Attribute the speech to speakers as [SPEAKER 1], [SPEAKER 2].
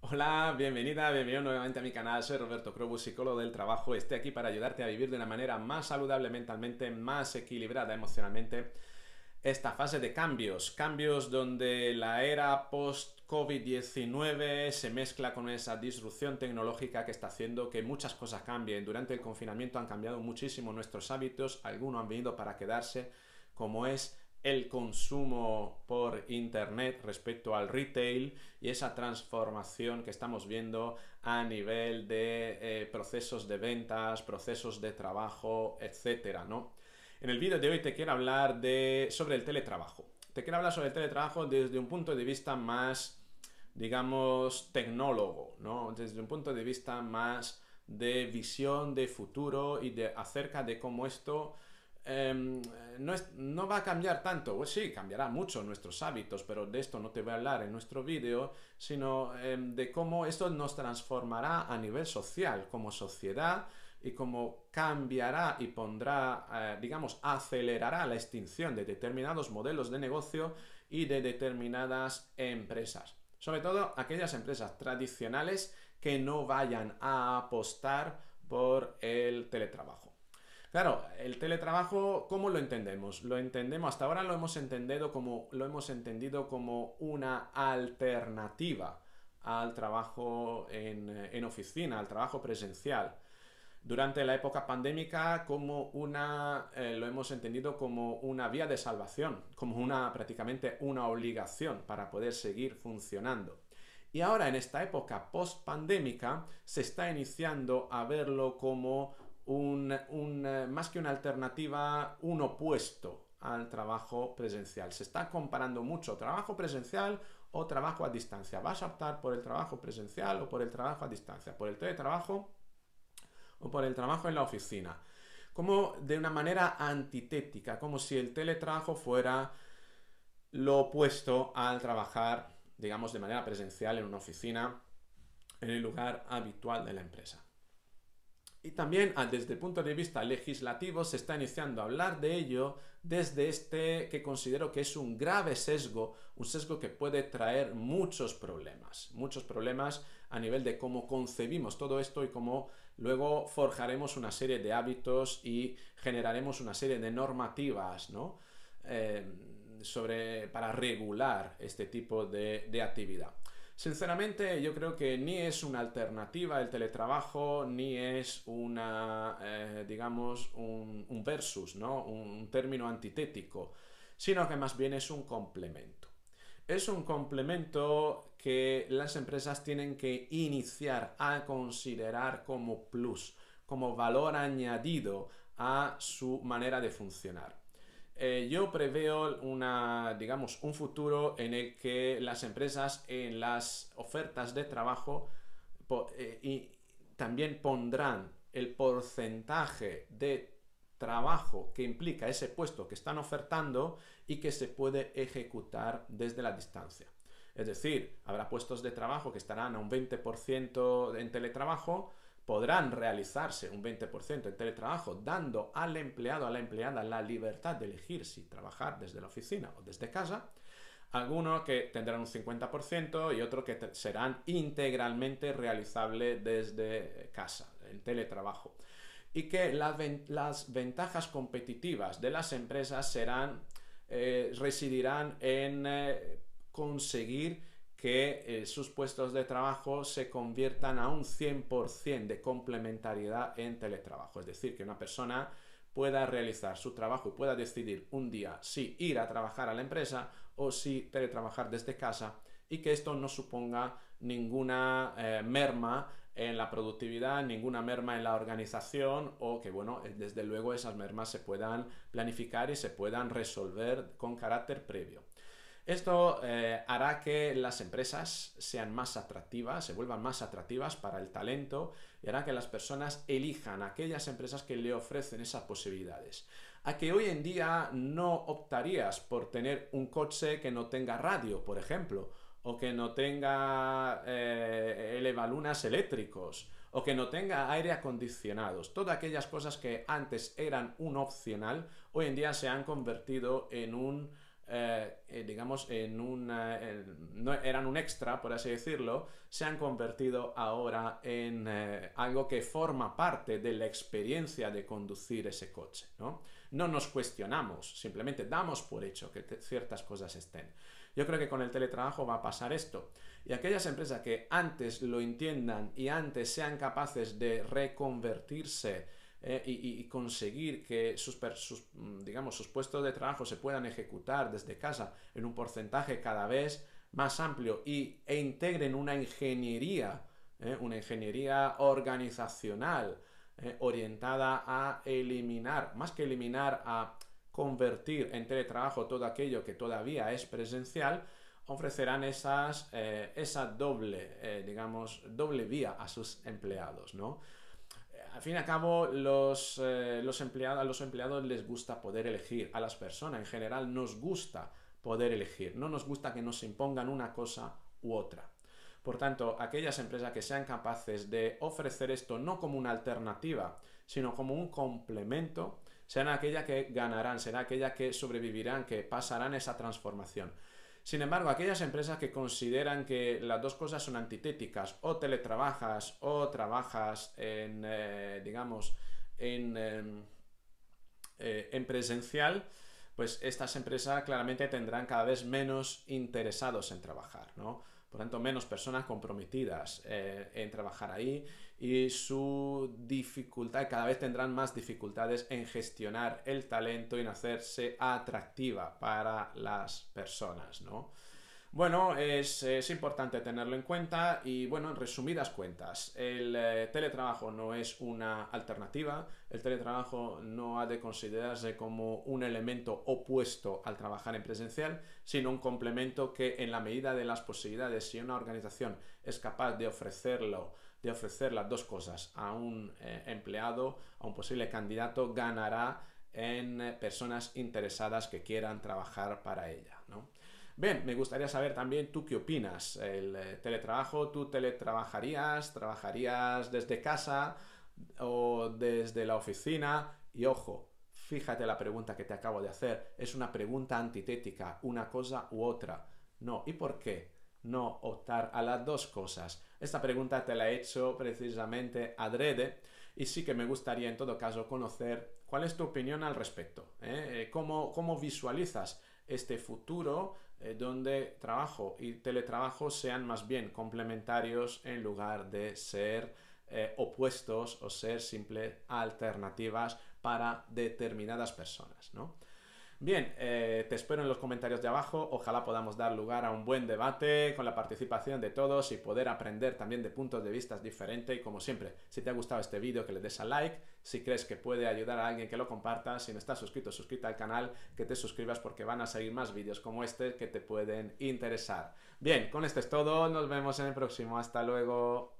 [SPEAKER 1] Hola, bienvenida, bienvenido nuevamente a mi canal. Soy Roberto Crobu, psicólogo del trabajo. Estoy aquí para ayudarte a vivir de una manera más saludable mentalmente, más equilibrada emocionalmente. Esta fase de cambios, cambios donde la era post-COVID-19 se mezcla con esa disrupción tecnológica que está haciendo que muchas cosas cambien. Durante el confinamiento han cambiado muchísimo nuestros hábitos, algunos han venido para quedarse, como es el consumo por internet respecto al retail y esa transformación que estamos viendo a nivel de procesos de ventas, procesos de trabajo, etcétera, ¿no? En el vídeo de hoy te quiero hablar sobre el teletrabajo. Te quiero hablar sobre el teletrabajo desde un punto de vista más, digamos, tecnólogo, ¿no? Desde un punto de vista más de visión de futuro y de acerca de cómo esto no va a cambiar tanto. Pues sí, cambiará mucho nuestros hábitos, pero de esto no te voy a hablar en nuestro vídeo, sino de cómo esto nos transformará a nivel social, como sociedad, y cómo cambiará y pondrá, digamos, acelerará la extinción de determinados modelos de negocio y de determinadas empresas. Sobre todo aquellas empresas tradicionales que no vayan a apostar por el teletrabajo. Claro, el teletrabajo, ¿cómo lo entendemos? Lo entendemos, hasta ahora lo hemos entendido como una alternativa al trabajo en oficina, al trabajo presencial. Durante la época pandémica, lo hemos entendido como una vía de salvación, como prácticamente una obligación para poder seguir funcionando. Y ahora, en esta época post-pandémica, se está iniciando a verlo como más que una alternativa, un opuesto al trabajo presencial. Se está comparando mucho trabajo presencial o trabajo a distancia. ¿Vas a optar por el trabajo presencial o por el trabajo a distancia? ¿Por el teletrabajo o por el trabajo en la oficina? Como de una manera antitética, como si el teletrabajo fuera lo opuesto al trabajar, digamos, de manera presencial en una oficina, en el lugar habitual de la empresa. Y también desde el punto de vista legislativo se está iniciando a hablar de ello desde este que considero que es un grave sesgo, un sesgo que puede traer muchos problemas a nivel de cómo concebimos todo esto y cómo luego forjaremos una serie de hábitos y generaremos una serie de normativas, ¿no? Para regular este tipo de actividad. Sinceramente, yo creo que ni es una alternativa el teletrabajo, ni es digamos, un versus, ¿no? Un término antitético, sino que más bien es un complemento. Es un complemento que las empresas tienen que iniciar a considerar como plus, como valor añadido a su manera de funcionar. Yo preveo digamos, un futuro en el que las empresas en las ofertas de trabajo y también pondrán el porcentaje de trabajo que implica ese puesto que están ofertando y que se puede ejecutar desde la distancia. Es decir, habrá puestos de trabajo que estarán a un 20% en teletrabajo, podrán realizarse un 20% en teletrabajo, dando al empleado, a la empleada, la libertad de elegir si trabajar desde la oficina o desde casa. Algunos que tendrán un 50% y otros que serán integralmente realizables desde casa, en teletrabajo. Y que las ventajas competitivas de las empresas residirán en conseguir que sus puestos de trabajo se conviertan a un 100% de complementariedad en teletrabajo. Es decir, que una persona pueda realizar su trabajo y pueda decidir un día si ir a trabajar a la empresa o si teletrabajar desde casa y que esto no suponga ninguna merma en la productividad, ninguna merma en la organización o que, bueno, desde luego esas mermas se puedan planificar y se puedan resolver con carácter previo. Esto hará que las empresas sean más atractivas, se vuelvan más atractivas para el talento y hará que las personas elijan aquellas empresas que le ofrecen esas posibilidades. A que hoy en día no optarías por tener un coche que no tenga radio, por ejemplo, o que no tenga elevalunas eléctricos, o que no tenga aire acondicionados. Todas aquellas cosas que antes eran un opcional, hoy en día se han convertido en digamos, no eran un extra, por así decirlo, se han convertido ahora en algo que forma parte de la experiencia de conducir ese coche, ¿no? No nos cuestionamos, simplemente damos por hecho que ciertas cosas estén. Yo creo que con el teletrabajo va a pasar esto. Y aquellas empresas que antes lo entiendan y antes sean capaces de reconvertirse y conseguir que digamos, sus puestos de trabajo se puedan ejecutar desde casa en un porcentaje cada vez más amplio e integren una ingeniería organizacional orientada a eliminar, más que eliminar, a convertir en teletrabajo todo aquello que todavía es presencial, ofrecerán esa doble vía a sus empleados, ¿no? Al fin y al cabo, a los empleados les gusta poder elegir. A las personas en general nos gusta poder elegir. No nos gusta que nos impongan una cosa u otra. Por tanto, aquellas empresas que sean capaces de ofrecer esto no como una alternativa, sino como un complemento, serán aquellas que ganarán, serán aquellas que sobrevivirán, que pasarán esa transformación. Sin embargo, aquellas empresas que consideran que las dos cosas son antitéticas, o teletrabajas o trabajas digamos, en presencial, pues estas empresas claramente tendrán cada vez menos interesados en trabajar, ¿no? Por tanto, menos personas comprometidas en trabajar ahí, y su dificultad, cada vez tendrán más dificultades en gestionar el talento y en hacerse atractiva para las personas, ¿no? Bueno, es importante tenerlo en cuenta y, bueno, en resumidas cuentas, el teletrabajo no es una alternativa, el teletrabajo no ha de considerarse como un elemento opuesto al trabajar en presencial, sino un complemento que, en la medida de las posibilidades, si una organización es capaz de ofrecer las dos cosas a un empleado, a un posible candidato, ganará en personas interesadas que quieran trabajar para ella, ¿no? Bien, me gustaría saber también tú qué opinas. El teletrabajo, ¿tú teletrabajarías? ¿Trabajarías desde casa o desde la oficina? Y ojo, fíjate la pregunta que te acabo de hacer. Es una pregunta antitética, una cosa u otra. No, ¿y por qué no optar a las dos cosas? Esta pregunta te la he hecho precisamente adrede y sí que me gustaría en todo caso conocer cuál es tu opinión al respecto. ¿Cómo visualizas este futuro donde trabajo y teletrabajo sean más bien complementarios en lugar de ser opuestos o ser simples alternativas para determinadas personas, ¿no? Bien, te espero en los comentarios de abajo. Ojalá podamos dar lugar a un buen debate con la participación de todos y poder aprender también de puntos de vista diferentes. Y como siempre, si te ha gustado este vídeo, que le des a like. Si crees que puede ayudar a alguien, que lo compartas. Si no estás suscrito, suscríbete al canal, que te suscribas porque van a salir más vídeos como este que te pueden interesar. Bien, con esto es todo. Nos vemos en el próximo. Hasta luego.